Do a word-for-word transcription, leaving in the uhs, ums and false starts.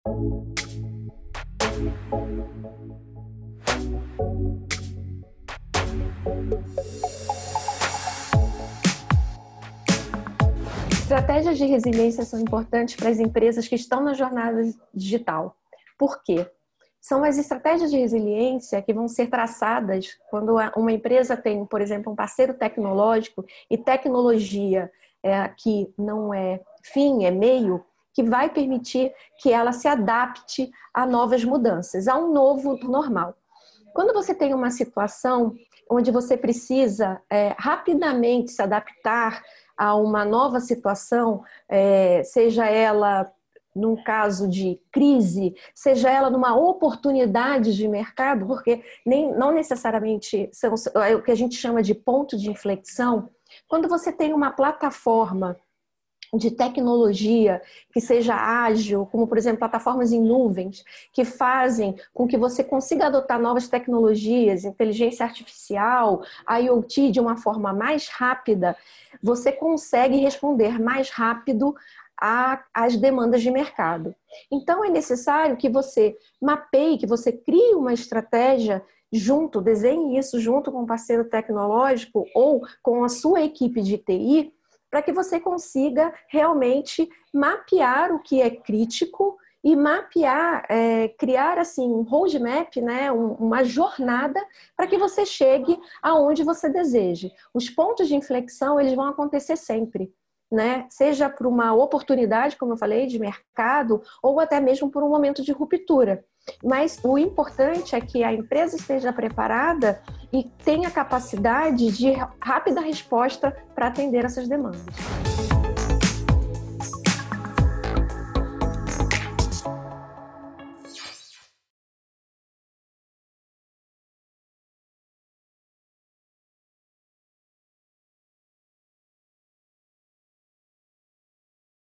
Estratégias de resiliência são importantes para as empresas que estão na jornada digital. Por quê? São as estratégias de resiliência que vão ser traçadas quando uma empresa tem, por exemplo, um parceiro tecnológico e tecnologia é, que não é fim, é meio, que vai permitir que ela se adapte a novas mudanças, a um novo normal. Quando você tem uma situação onde você precisa é, rapidamente se adaptar a uma nova situação, é, seja ela num caso de crise, seja ela numa oportunidade de mercado, porque nem, não necessariamente são, é o que a gente chama de ponto de inflexão. Quando você tem uma plataforma de tecnologia que seja ágil, como por exemplo plataformas em nuvens, que fazem com que você consiga adotar novas tecnologias, inteligência artificial, IoT de uma forma mais rápida, você consegue responder mais rápido às demandas de mercado. Então é necessário que você mapeie, que você crie uma estratégia junto, desenhe isso junto com um parceiro tecnológico ou com a sua equipe de T I, para que você consiga realmente mapear o que é crítico e mapear, é, criar assim um roadmap, né, um, uma jornada para que você chegue aonde você deseje. Os pontos de inflexão, eles vão acontecer sempre, né? Seja por uma oportunidade, como eu falei, de mercado, ou até mesmo por um momento de ruptura. Mas o importante é que a empresa esteja preparada e tenha capacidade de rápida resposta para atender essas demandas.